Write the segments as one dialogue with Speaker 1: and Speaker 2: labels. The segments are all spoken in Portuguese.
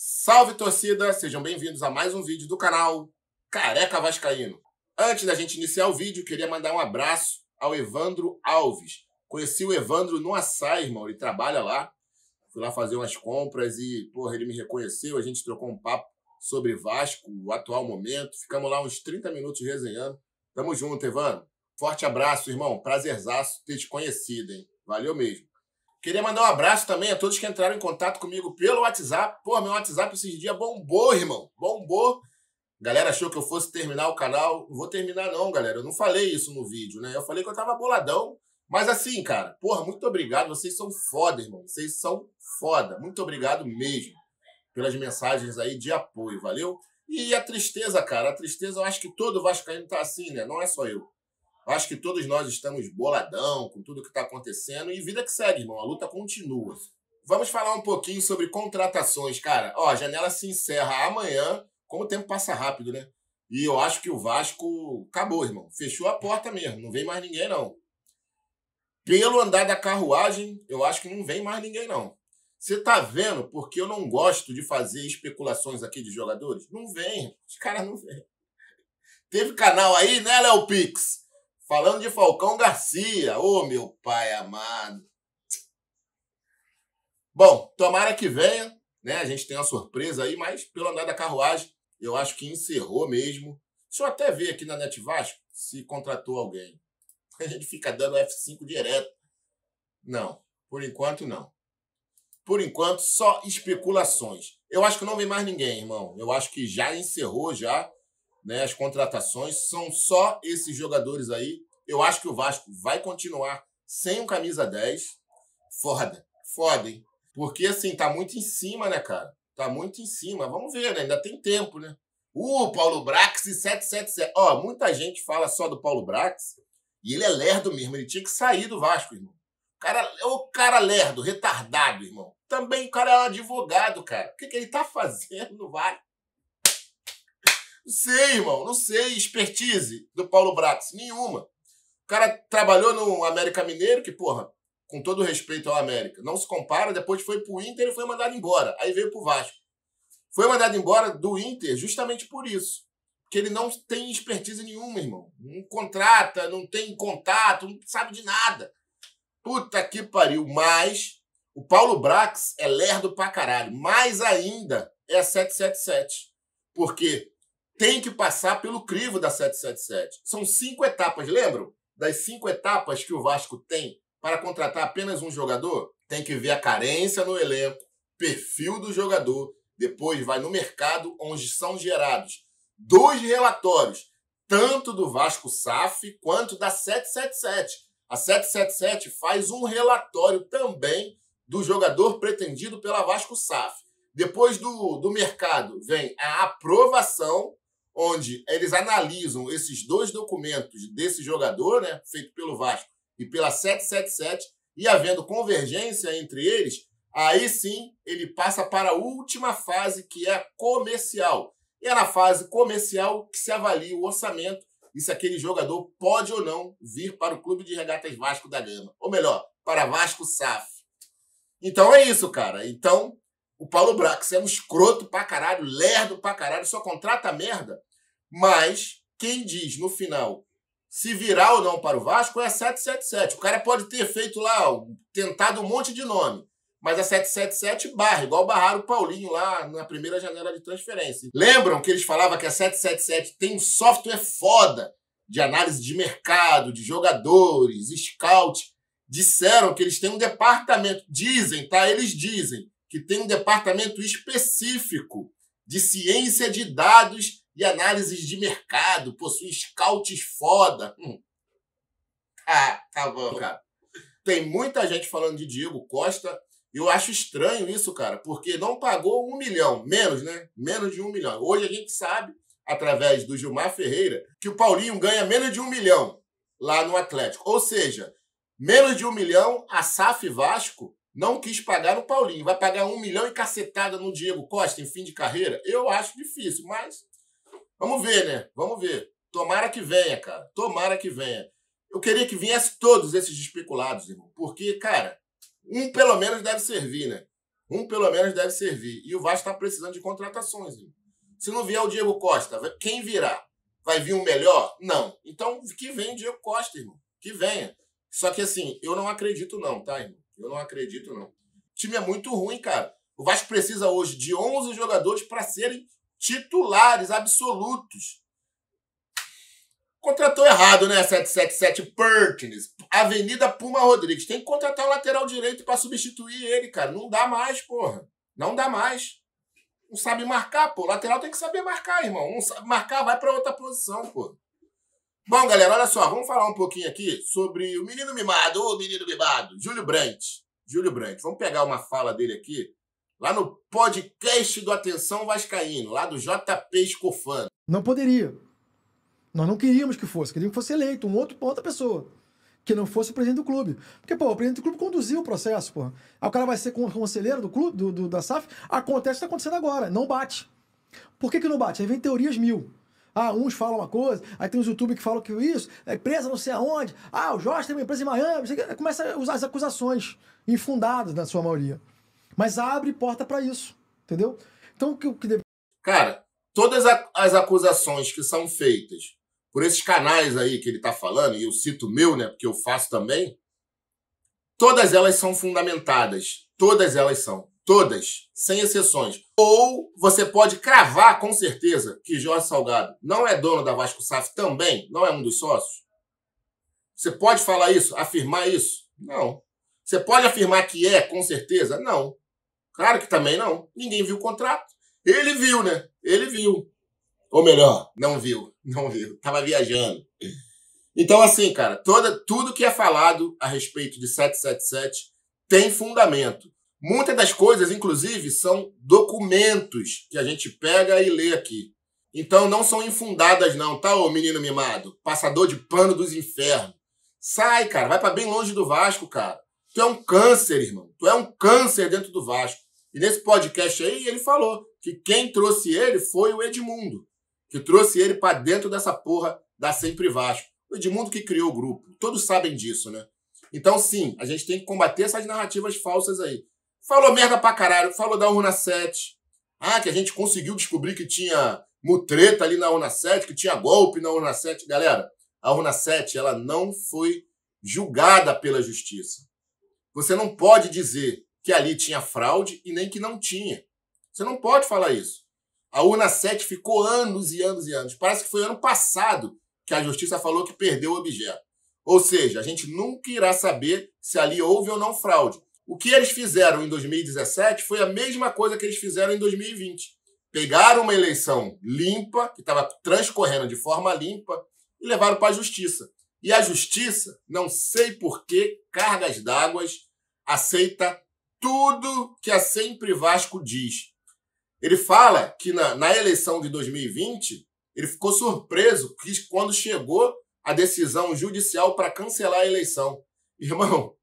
Speaker 1: Salve, torcida! Sejam bem-vindos a mais um vídeo do canal Careca Vascaíno. Antes da gente iniciar o vídeo, queria mandar um abraço ao Evandro Alves. Conheci o Evandro no Açaí, irmão. Ele trabalha lá. Fui lá fazer umas compras e, porra, ele me reconheceu. A gente trocou um papo sobre Vasco, o atual momento. Ficamos lá uns 30 minutos resenhando. Tamo junto, Evandro. Forte abraço, irmão. Prazerzaço ter te conhecido, hein? Valeu mesmo. Queria mandar um abraço também a todos que entraram em contato comigo pelo WhatsApp. Pô, meu WhatsApp esses dias bombou, irmão. Bombou. A galera achou que eu fosse terminar o canal. Não vou terminar não, galera. Eu não falei isso no vídeo, né? Eu falei que eu tava boladão. Mas assim, cara, porra, muito obrigado. Vocês são foda, irmão. Vocês são foda. Muito obrigado mesmo pelas mensagens aí de apoio, valeu? E a tristeza, cara. A tristeza, eu acho que todo vascaíno tá assim, né? Não é só eu. Eu acho que todos nós estamos boladão com tudo que está acontecendo e vida que segue, irmão. A luta continua. Vamos falar um pouquinho sobre contratações, cara. Ó, a janela se encerra amanhã, como o tempo passa rápido, né? E eu acho que o Vasco acabou, irmão. Fechou a porta mesmo. Não vem mais ninguém, não. Pelo andar da carruagem, eu acho que não vem mais ninguém, não. Você tá vendo porque eu não gosto de fazer especulações aqui de jogadores? Não vem. Os caras não vêm. Teve canal aí, né, Léo Pix? Falando de Falcão Garcia. Ô, meu pai amado. Bom, tomara que venha, né? A gente tem uma surpresa aí, mas pelo andar da carruagem, eu acho que encerrou mesmo. Deixa eu até ver aqui na Net Vasco se contratou alguém. A gente fica dando F5 direto. Não, por enquanto não. Por enquanto, só especulações. Eu acho que não vem mais ninguém, irmão. Eu acho que já encerrou, já. Né, as contratações são só esses jogadores aí. Eu acho que o Vasco vai continuar sem um camisa 10. Foda, hein? Porque, assim, tá muito em cima, né, cara? Tá muito em cima. Vamos ver, né? Ainda tem tempo, né? Paulo Brax e 777. Ó, muita gente fala só do Paulo Brax e ele é lerdo mesmo. Ele tinha que sair do Vasco, irmão. O cara lerdo, retardado, irmão. Também o cara é um advogado, cara. O que ele tá fazendo no Vasco? Não sei, irmão. Não sei. Expertise do Paulo Brax. Nenhuma. O cara trabalhou no América Mineiro, que, porra, com todo respeito ao América, não se compara. Depois foi pro Inter e foi mandado embora. Aí veio pro Vasco. Foi mandado embora do Inter justamente por isso. Porque ele não tem expertise nenhuma, irmão. Não contrata, não tem contato, não sabe de nada. Puta que pariu. Mas o Paulo Brax é lerdo pra caralho. Mais ainda é a 777. Porque tem que passar pelo crivo da 777. São 5 etapas, lembram? Das 5 etapas que o Vasco tem para contratar apenas um jogador, tem que ver a carência no elenco, perfil do jogador, depois vai no mercado, onde são gerados 2 relatórios, tanto do Vasco SAF quanto da 777. A 777 faz um relatório também do jogador pretendido pela Vasco SAF. Depois do mercado vem a aprovação, onde eles analisam esses 2 documentos desse jogador, né, feito pelo Vasco e pela 777, e havendo convergência entre eles, aí sim ele passa para a última fase, que é a comercial. E é na fase comercial que se avalia o orçamento e se aquele jogador pode ou não vir para o Clube de Regatas Vasco da Gama. Ou melhor, para Vasco SAF. Então é isso, cara. Então, o Paulo Brax é um escroto pra caralho, lerdo pra caralho, só contrata merda. Mas quem diz no final se virar ou não para o Vasco é a 777. O cara pode ter feito lá, tentado um monte de nome. Mas a 777 barra, igual barraram o Paulinho lá na primeira janela de transferência. Lembram que eles falavam que a 777 tem um software foda de análise de mercado, de jogadores, scout. Disseram que eles têm um departamento, dizem, tá? Eles dizem que tem um departamento específico de ciência de dados e análises de mercado, possui scouts foda. Tá bom, cara. Tem muita gente falando de Diego Costa. Eu acho estranho isso, cara, porque não pagou 1 milhão. Menos, né? Menos de 1 milhão. Hoje a gente sabe, através do Gilmar Ferreira, que o Paulinho ganha menos de 1 milhão lá no Atlético. Ou seja, menos de 1 milhão, a SAF Vasco não quis pagar no Paulinho. Vai pagar 1 milhão e cacetada no Diego Costa em fim de carreira? Eu acho difícil, mas vamos ver, né? Vamos ver. Tomara que venha, cara. Tomara que venha. Eu queria que viesse todos esses especulados, irmão. Porque, cara, um pelo menos deve servir, né? Um pelo menos deve servir. E o Vasco está precisando de contratações. Irmão. Se não vier o Diego Costa, quem virá? Vai vir um melhor? Não. Então, que venha o Diego Costa, irmão. Que venha. Só que assim, eu não acredito não, tá, irmão? Eu não acredito não. O time é muito ruim, cara. O Vasco precisa hoje de 11 jogadores para serem titulares absolutos. Contratou errado, né? 777 Perkins. Avenida Puma Rodrigues. Tem que contratar um lateral direito para substituir ele, cara. Não dá mais, porra. Não dá mais. Não sabe marcar, pô. O lateral tem que saber marcar, irmão. Não sabe marcar, vai para outra posição, pô. Bom, galera, olha só. Vamos falar um pouquinho aqui sobre o menino mimado. Ô, menino mimado. Júlio Brandt. Júlio Brandt. Vamos pegar uma fala dele aqui. Lá no podcast do Atenção Vascaíno. Lá do JP Escofano.
Speaker 2: Não poderia. Nós não queríamos que fosse. Queríamos que fosse eleito outra pessoa. Que não fosse o presidente do clube. Porque, pô, o presidente do clube conduziu o processo, pô. Aí o cara vai ser conselheiro do clube, da SAF. Acontece o que está acontecendo agora. Não bate. Por que não bate? Aí vem teorias mil. Ah, uns falam uma coisa, aí tem os youtubers que falam que isso, é empresa não sei aonde. Ah, o Jorge tem uma empresa em Miami. Começa a usar as acusações infundadas, na sua maioria. Mas abre porta para isso. Entendeu? Então, o que deve...
Speaker 1: Cara, todas as acusações que são feitas por esses canais aí que ele tá falando, e eu cito o meu, né, porque eu faço também, todas elas são fundamentadas. Todas elas são. Todas, sem exceções. Ou você pode cravar com certeza que Jorge Salgado não é dono da Vasco SAF também, não é um dos sócios? Você pode falar isso, afirmar isso? Não. Você pode afirmar que é, com certeza? Não. Claro que também não. Ninguém viu o contrato. Ele viu, né? Ele viu. Ou melhor, não viu. Não viu. Tava viajando. Então, assim, cara, tudo que é falado a respeito de 777 tem fundamento. Muitas das coisas, inclusive, são documentos que a gente pega e lê aqui. Então, não são infundadas, não, tá, ô menino mimado? Passador de pano dos infernos. Sai, cara. Vai pra bem longe do Vasco, cara. Tu é um câncer, irmão. Tu é um câncer dentro do Vasco. E nesse podcast aí, ele falou que quem trouxe ele foi o Edmundo, que trouxe ele pra dentro dessa porra da Sempre Vasco. O Edmundo que criou o grupo. Todos sabem disso, né? Então, sim, a gente tem que combater essas narrativas falsas aí. Falou merda pra caralho. Falou da Urna 7. Ah, que a gente conseguiu descobrir que tinha mutreta ali na Urna 7, que tinha golpe na Urna 7. Galera, a Urna 7, ela não foi julgada pela justiça. Você não pode dizer que ali tinha fraude e nem que não tinha. Você não pode falar isso. A Urna 7 ficou anos e anos e anos. Parece que foi ano passado que a justiça falou que perdeu o objeto. Ou seja, a gente nunca irá saber se ali houve ou não fraude. O que eles fizeram em 2017 foi a mesma coisa que eles fizeram em 2020. Pegaram uma eleição limpa, que estava transcorrendo de forma limpa, e levaram para a justiça. E a justiça, não sei por que cargas d'água, aceita tudo que a Sempre Vasco diz. Ele fala que na eleição de 2020, ele ficou surpreso que quando chegou a decisão judicial para cancelar a eleição. Irmão,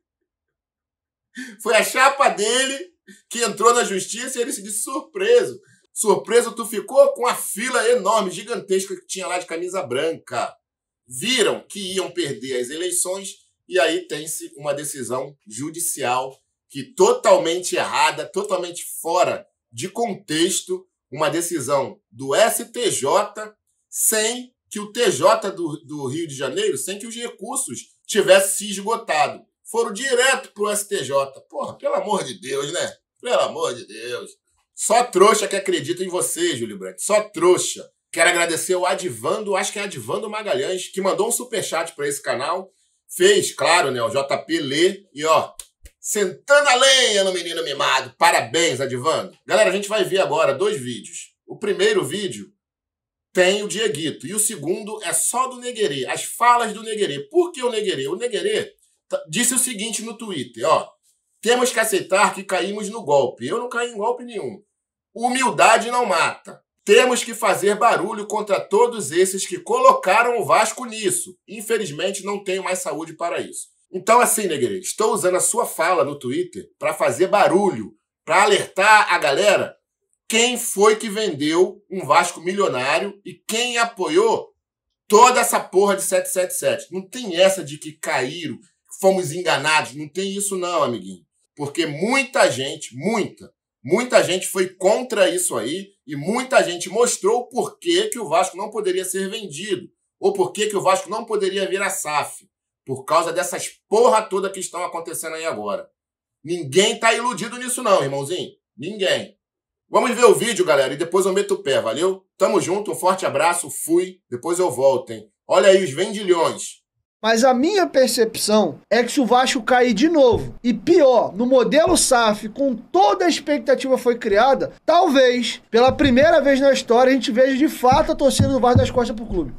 Speaker 1: foi a chapa dele que entrou na justiça e ele se disse surpreso. Surpreso tu ficou com a fila enorme, gigantesca que tinha lá de camisa branca. Viram que iam perder as eleições e aí tem-se uma decisão judicial que totalmente errada, totalmente fora de contexto, uma decisão do STJ sem que o TJ do Rio de Janeiro, sem que os recursos tivessem se esgotado. Foram direto pro STJ. Porra, pelo amor de Deus, né? Pelo amor de Deus. Só trouxa que acredita em você, Júlio Brandt. Só trouxa. Quero agradecer ao Adivando, acho que é Adivando Magalhães, que mandou um superchat para esse canal. Fez, claro, né? O JP lê e, ó, sentando a lenha no menino mimado. Parabéns, Adivando. Galera, a gente vai ver agora 2 vídeos. O primeiro vídeo tem o Dieguito e o segundo é só do Neguerê, as falas do Neguerê. Por que o Neguerê? O Neguerê disse o seguinte no Twitter, ó. Temos que aceitar que caímos no golpe. Eu não caí em golpe nenhum. Humildade não mata. Temos que fazer barulho contra todos esses que colocaram o Vasco nisso. Infelizmente, não tenho mais saúde para isso. Então, assim, Neguerê, estou usando a sua fala no Twitter para fazer barulho, para alertar a galera quem foi que vendeu um Vasco milionário e quem apoiou toda essa porra de 777. Não tem essa de que caíram, fomos enganados. Não tem isso não, amiguinho. Porque muita gente, muita gente foi contra isso aí e muita gente mostrou por que o Vasco não poderia ser vendido ou por que o Vasco não poderia vir a SAF, por causa dessas porra toda que estão acontecendo aí agora. Ninguém tá iludido nisso não, irmãozinho. Ninguém. Vamos ver o vídeo, galera, e depois eu meto o pé, valeu? Tamo junto, um forte abraço, fui, depois eu volto, hein? Olha aí os vendilhões.
Speaker 3: Mas a minha percepção é que se o Vasco cair de novo, e pior, no modelo SAF, com toda a expectativa foi criada, talvez, pela primeira vez na história, a gente veja de fato a torcida do Vasco das costas pro clube.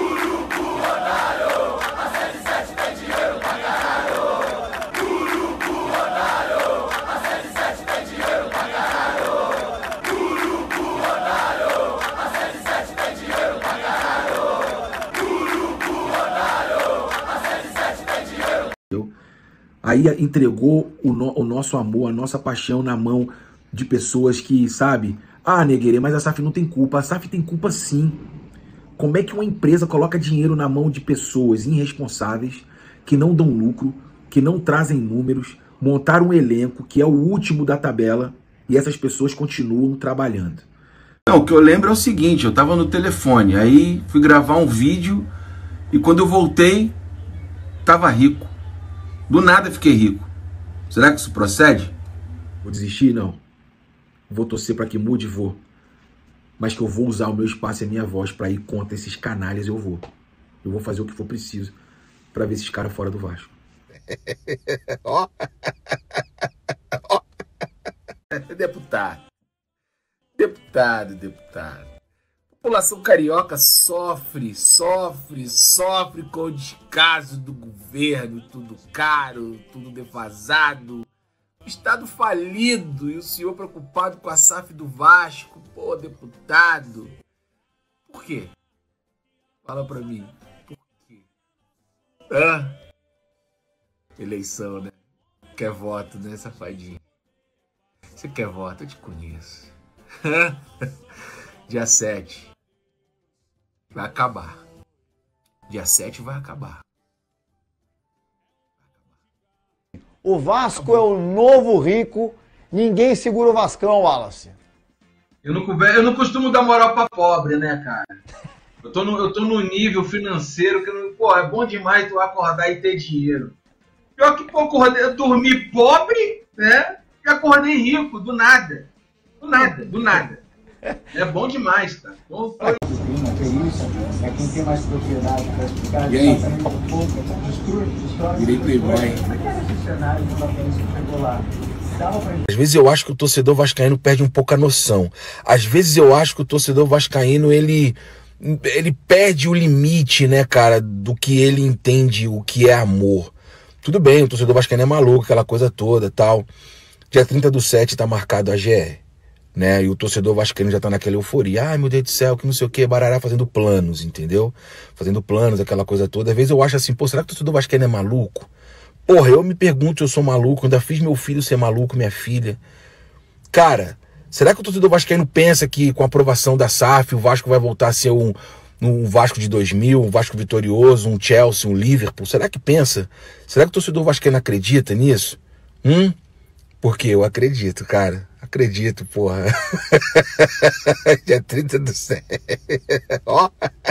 Speaker 4: Aí entregou o nosso amor, a nossa paixão na mão de pessoas que, sabe? Ah, Neguerê, mas a SAF não tem culpa. A SAF tem culpa sim. Como é que uma empresa coloca dinheiro na mão de pessoas irresponsáveis, que não dão lucro, que não trazem números, montaram um elenco que é o último da tabela e essas pessoas continuam trabalhando?
Speaker 5: Não, o que eu lembro é o seguinte, eu tava no telefone, aí fui gravar um vídeo e quando eu voltei, tava rico. Do nada fiquei rico. Será que isso procede?
Speaker 4: Vou desistir? Não. Vou torcer para que mude, vou. Mas que eu vou usar o meu espaço e a minha voz para ir contra esses canalhas, eu vou. Eu vou fazer o que for preciso para ver esses caras fora do Vasco.
Speaker 5: Deputado. A população carioca sofre com o descaso do governo, tudo caro, tudo defasado, o Estado falido e o senhor preocupado com a SAF do Vasco. Pô, deputado, por quê? Fala pra mim, por quê? Eleição, né? Quer voto, né, safadinho? Você quer voto? Eu te conheço. Dia 7. Vai acabar. Dia 7 vai acabar.
Speaker 3: O Vasco é o novo rico, ninguém segura o Vascão, Wallace.
Speaker 5: Eu não costumo dar moral pra pobre, né, cara? Eu tô no nível financeiro que é bom demais tu acordar e ter dinheiro. Pior que, eu dormi pobre, né? E acordei rico, do nada. Do nada. É bom demais, cara.
Speaker 6: É quem tem mais propriedade para explicar.
Speaker 4: E aí? Virei playboy. Às vezes eu acho que o torcedor vascaíno perde um pouco a noção. Às vezes eu acho que o torcedor vascaíno, ele perde o limite, né, cara, do que ele entende, o que é amor. Tudo bem, o torcedor vascaíno é maluco, aquela coisa toda, tal. Dia 30/7 tá marcado a GR. Né? E o torcedor vascaíno já tá naquela euforia. Ai, meu Deus do céu, que não sei o que, barará, fazendo planos, entendeu? Fazendo planos, aquela coisa toda. Às vezes eu acho assim, pô, será que o torcedor vascaíno é maluco? Porra, eu me pergunto se eu sou maluco, ainda fiz meu filho ser maluco, minha filha. Cara, será que o torcedor vascaíno pensa que com a aprovação da SAF o Vasco vai voltar a ser um Vasco de 2000, um Vasco vitorioso, um Chelsea, um Liverpool? Será que pensa? Será que o torcedor vascaíno acredita nisso? Porque eu acredito, cara. Acredito, porra. Dia 30/7. Ó.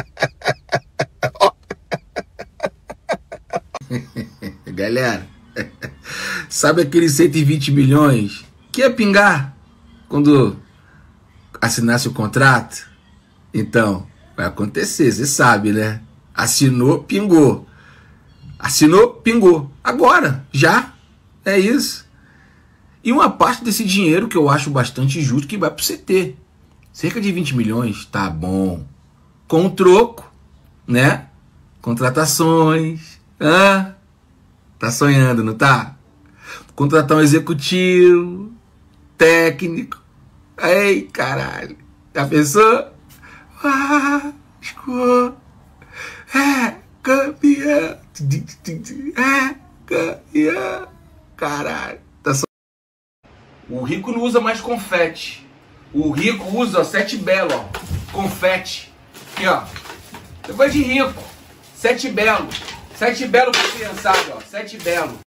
Speaker 5: Galera, sabe aqueles 120 milhões que ia pingar quando assinasse o contrato? Então, vai acontecer, você sabe, né? Assinou, pingou. Assinou, pingou. Agora, já. É isso. E uma parte desse dinheiro que eu acho bastante justo que vai pro CT. Cerca de 20 milhões, tá bom. Com o troco, né? Contratações. Tá sonhando, não tá? Contratar um executivo, técnico. Ei, caralho. Já pensou? Vasco é campeão. É campeão. Caralho. O rico não usa mais confete. O rico usa, ó, 7 Belo, ó. Confete. Aqui, ó. Depois de rico. 7 Belo. 7 Belo pra criançada, ó. 7 Belo.